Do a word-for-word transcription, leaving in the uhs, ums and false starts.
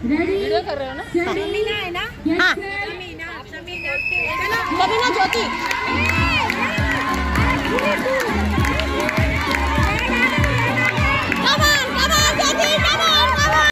Video कर रहे हो ना? समीना है ना? हाँ समीना, समीना, समीना ज्योति।